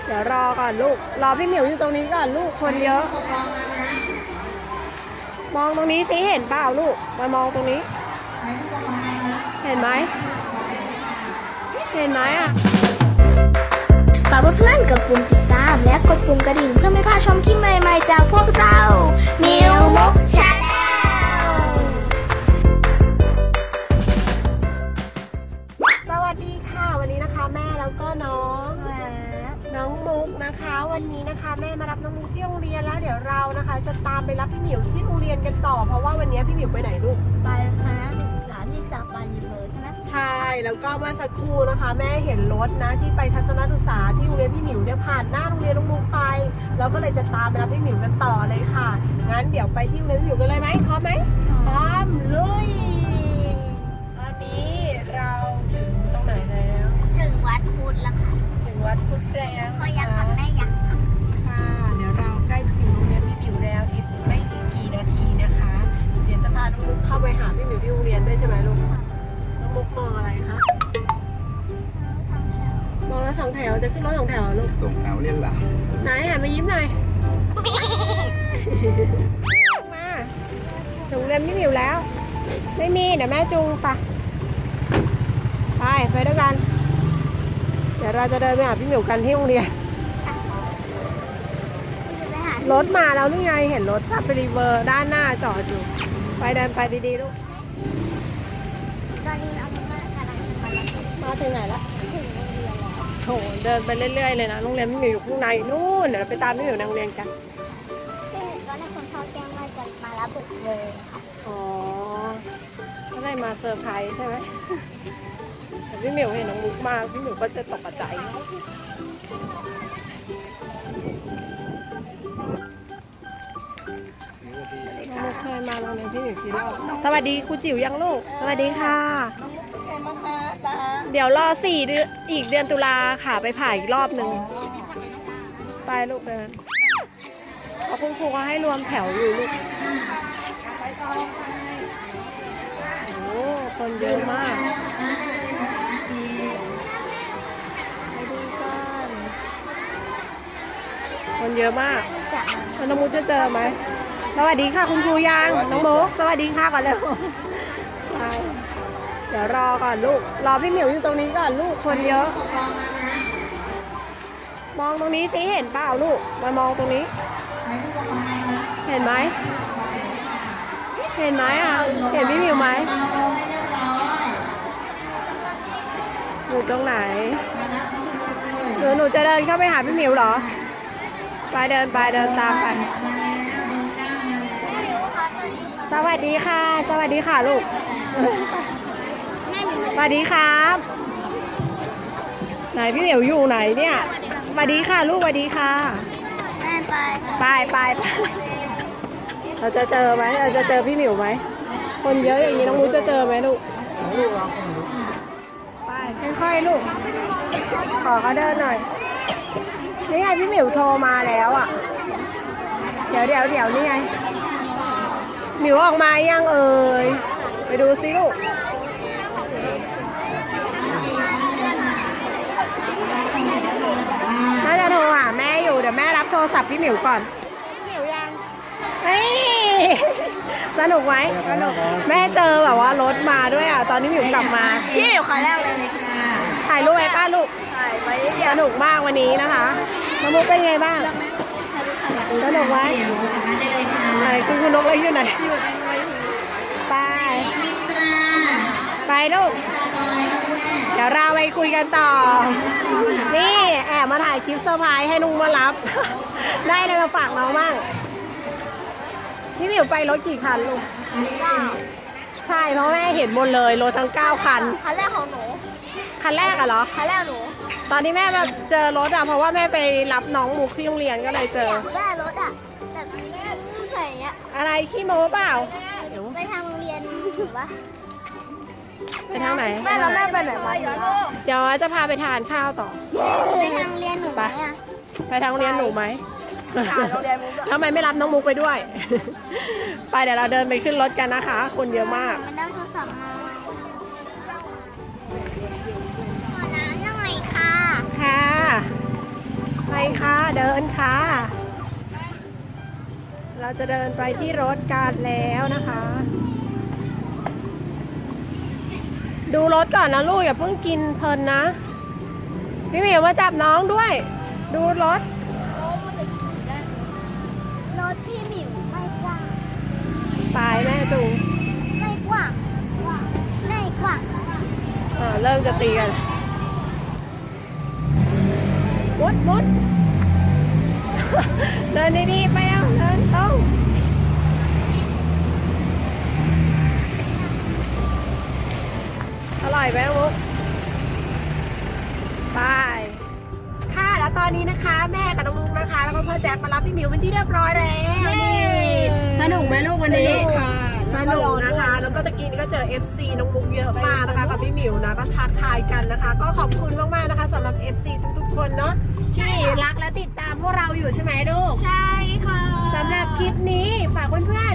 เดี๋ยวรอก่อนลูกรอพี่หมิวอยู่ตรงนี้ก่อนลูกคนเยอะมองตรงนี้สิเห็นเปล่าลูกมามองตรงนี้เห็นไหมอ่ะฝากเพื่อนๆกดปุ่มติดตามและกดปุ่มกระดิ่งเพื่อไม่พลาดชมคลิปใหม่ๆจากพวกเรามิวมุกชาแนลสวัสดีค่ะวันนี้นะคะแม่แล้วก็น้องมุกนะคะวันนี้นะคะแม่มารับน้องมุกที่โรงเรียนแล้วเดี๋ยวเรานะคะจะตามไปรับพี่หมิวที่โรงเรียนกันต่อเพราะว่าวันนี้พี่หมิวไปไหนลูกไปคณะศึกษาที่สถาบันยูเวอร์ใช่ไหมใช่แล้วก็เมื่อสักครู่นะคะแม่เห็นรถนะที่ไปทัศนศึกษาที่โรงเรียนพี่หมิวเนี่ยผ่านหน้าโรงเรียนน้องมุกไปเราก็เลยจะตามไปรับพี่หมิวกันต่อเลยค่ะงั้นเดี๋ยวไปที่โรงเรียนพี่หมิวกันเลยไหมพร้อมไหมพร้อมลุยตอนนี้เราถึงตรงไหนแล้วถึงวัดพุทธแล้วค่ะถึงวัดพุทธแล้วก็ยังทำได้ยังค่ะเดี๋ยวเราใกล้ถึงโรงเรียนพี่หมิวแล้วอีกไม่กี่นาทีนะคะเดี๋ยวจะพาน้องมุกเข้าไปหาพี่หมิวที่โรงเรียนด้วยใช่ไหมลูกน้องมุกมองอะไรคะมองรถสองแถวจะขึ้นรถสองแถวลูกส่งแถวเรียนหลังไหนอ่ะมายิ้มหน่อยมาถึงโรงเรียนพี่หมิวแล้วไม่มีเดี๋ยวแม่จูงไปด้วยกันเดี๋ยวเราจะเดินไปหาพี่หมิวกันที่โรงเรียนรถมาแล้วนี่ไงเห็นรถขับไปรีเวอร์ด้านหน้าจอดอยู่ไปเดินไปดีๆลูกตอนนี้เรากำลังมาถึงไหนละถึงโรงเรียนแล้วโหเดินไปเรื่อยๆเลยนะโรงเรียนพี่หมิวอยู่ข้างในนู่นเดี๋ยวเราไปตามพี่หมิวในโรงเรียนกันซึ่งตอนแรกคนเขาแจ้งว่าจะมารับบุตรเลยค่ะอ๋อก็ได้มาเซอร์ไพรส์ใช่ไหมแต่พี่หมิวเห็นน้องมุกมาพี่หมิวก็จะตกใจน้องมุกเคยมาโรงเรียนพี่หมิวกี่รอบสวัสดีครูจิ๋วยังลูกสวัสดีค่ะเดี๋ยวรอ4 เดือนอีกเดือนตุลาค่ะไปผ่าอีกรอบหนึ่งไปลูกเดินเพราะคุณครูก็ให้รวมแถวอยู่ลูกโอ้คนเยอะมากคนเยอะมากน้องมุกจะเจอไหมสวัสดีค่ะคุณครูยังน้องมุกสวัสดีค่ะก่อนเร็วไปเดี๋ยวรอก่อนลูกรอพี่หมิวอยู่ตรงนี้ก่อนลูกคนเยอะมองตรงนี้สิเห็นเปล่าลูกมามองตรงนี้เห็นไหมอ่ะเห็นพี่หมิวไหมอยู่ตรงไหนหนูจะเดินเข้าไปหาพี่หมิวเหรอไปเดินตามไปสวัสดีค่ะลูกสวัสดีครับไหนพี่หมิวอยู่ไหนเนี่ยสวัสดีค่ะลูกสวัสดีค่ะไปเราจะเจอไหมเราจะเจอพี่หมิวไหมคนเยอะอย่างนี้น้องมุกจะเจอไหมลูกไปค่อยๆลูกขอเขาเดินหน่อยนี่ไงพี่หมิวโทรมาแล้วอ่ะเดี๋ยวนี่ไงหมิวออกมายังเอ่ยไปดูซิลูกน่าจะโทรหาแม่อยู่เดี๋ยวแม่รับโทรศัพท์พี่หมิวก่อนพี่หมิวยังเฮ้ยสนุกไหมแม่เจอแบบว่ารถมาด้วยอ่ะตอนนี้หมิวกลับมาพี่หมิวครั้งแรกเลยถ่ายรูปไว้ป้าลูกสนุกมากวันนี้นะคะน้องมุกเป็นไงบ้างสนุกไหมไหนคุณนกเล็กอยู่ไหนไปลูกเดี๋ยวเราไปคุยกันต่อนี่แอบมาถ่ายคลิปเซอร์ไพรส์ให้นุ้งมารับได้เลยมาฝากน้องบ้างพี่หมิวไปรถกี่คันลูกใช่เพราะแม่เห็นหมดเลยรถทั้ง9 คันคันแรกของหนูคันแรกอะเหรอคันแรกหนูตอนที่แม่แบบเจอรถอะเพราะว่าแม่ไปรับน้องมุกที่โรงเรียนก็เลยเจอได้รถอะแบบนี้ใส่เงี้ยอะไรขี้โม้เปล่าไปทางโรงเรียนถูกปะไปทางไหนแม่ไปไหนมาเดี๋ยวจะพาไปทานข้าวต่อไปทางโรงเรียนหนูไหมอะไปทางโรงเรียนหนูไหมทำไมไม่รับน้องมุกไปด้วยไปเดี๋ยวเราเดินไปขึ้นรถกันนะคะคนเยอะมากมันได้โทรศัพท์มาขอน้ำหน่อยค่ะค่ะไปค่ะเดินค่ะเราจะเดินไปที่รถกันแล้วนะคะ ดูรถก่อนนะลูกอย่าเพิ่งกินเพลินนะพี่หมิวมาจับน้องด้วย ดูรถรถพี่หมิวไม่กว้างตายแม่จูงไม่กว้างไม่กว้างเริ่มจะตีกันมุด เดินดีๆไปเอาเดินตรงอร่อยไหมมุกไปค่ะแล้วตอนนี้นะคะแม่กับน้องมุกนะคะแล้วก็พ่อแจ๊บมารับพี่หมิวเป็นที่เรียบร้อยแล้วนี่สนุกไหมลูกวันนี้สนุกนะคะแล้วก็ตะกี้นี้ก็เจอ FC น้องมุกเยอะมากนะคะกับพี่หมิวนะก็ทักทายกันนะคะ ก็ขอบคุณมากๆนะคะสำหรับ FC ทุกๆคนเนาะที่รักและติดตามพวกเราอยู่ใช่ไหมลูกใช่ค่ะสำหรับคลิปนี้ฝากเพื่อน